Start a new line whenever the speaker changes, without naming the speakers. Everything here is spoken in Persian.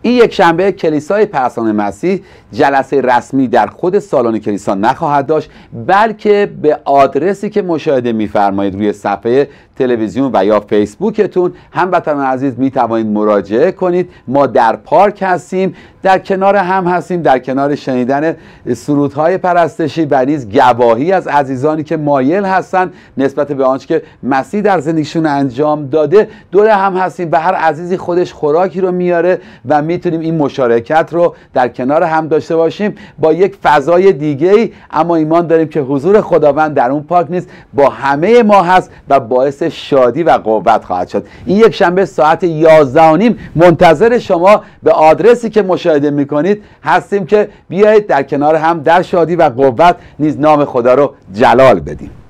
این یک شنبه کلیسای پرستان مسیح جلسه رسمی در خود سالن کلیسا نخواهد داشت، بلکه به آدرسی که مشاهده می‌فرمایید روی صفحه تلویزیون و یا فیسبوکتون هموطنان عزیز می توانید مراجعه کنید. ما در پارک هستیم، در کنار هم هستیم، در کنار شنیدن سرودهای پرستشی و نیز گواهی از عزیزانی که مایل هستند نسبت به آنچه که مسیح در زندگیشون انجام داده دور هم هستیم و هر عزیزی خودش خوراکی رو میاره و میتونیم این مشارکت رو در کنار هم داشته باشیم با یک فضای دیگه‌ای. اما ایمان داریم که حضور خداوند در اون پارک نیست با همه ما هست و باعث شادی و قوت خواهد شد. این یک شنبه ساعت 11:30 منتظر شما به آدرسی که مشاهده میکنید هستیم که بیایید در کنار هم در شادی و قوت نیز نام خدا رو جلال بدیم.